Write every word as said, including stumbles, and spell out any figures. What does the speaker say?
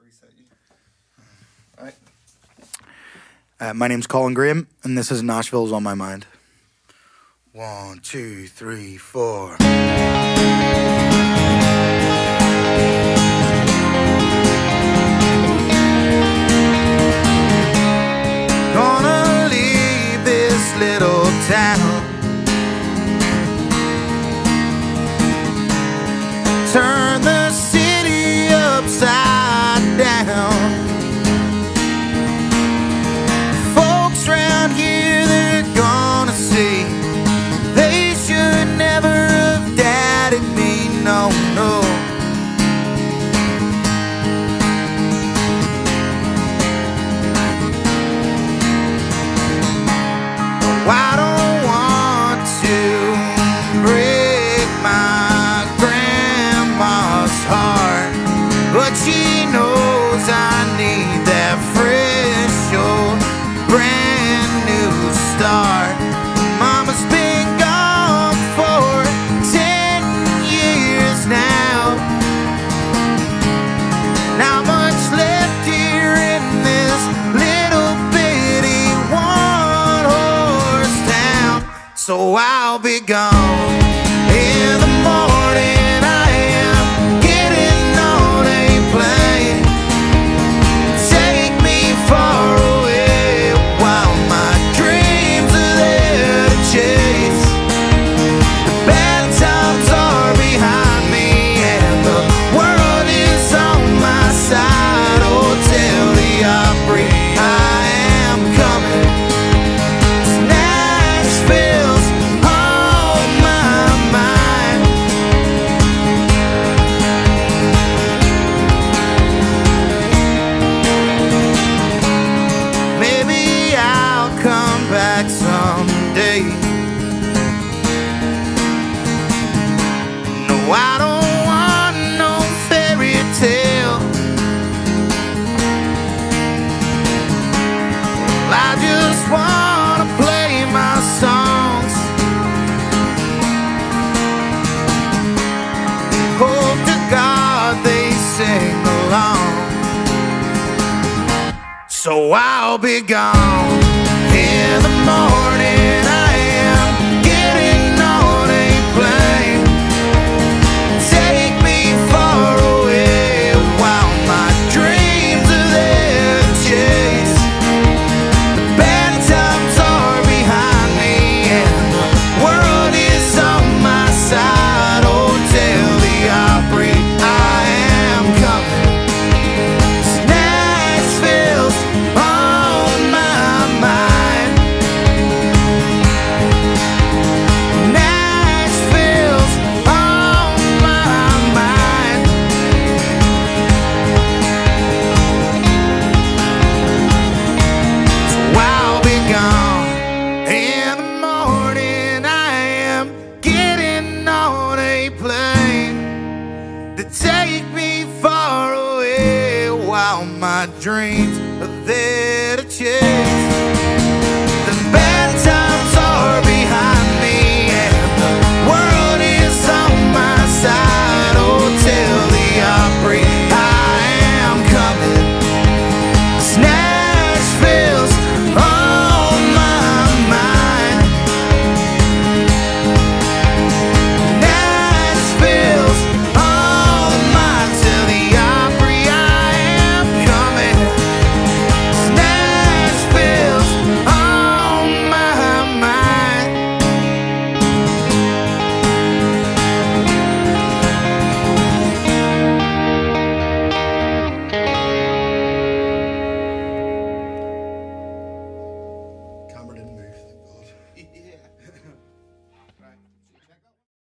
reset you. All right. Uh, my name's Colin Graham, and this is Nashville's on my mind. One, two, three, four. Gonna leave this little town, turn the city upside down. Folks round here, they're gonna see they should never have doubted me, no, no. Oh, I don't want to break my grandma's heart, but she knows I need that fresh old brand new start. Mama's been gone for ten years now. Not much left here in this little bitty one horse town, so I'll be gone in the morning. I am getting on a plane, take me far away while my dreams are there to chase. The bad times are behind me and the world is on my side. Oh, tell the Opry I am coming. Nashville's on my mind. Maybe I'll come back someday. No, I don't want no fairy tale. I just wanna play my songs. Hope to God they sing along. So I'll be gone in the morning. I am getting on a plane, take me far away while my dreams are there to chase. The bad times are behind me and the world is on my side. Oh, tell the Opry I am coming. Nashville's on my mind. Nashville's on my mind. So I'll be gone in the morning. I am getting on a plane to take me far away while my dreams are there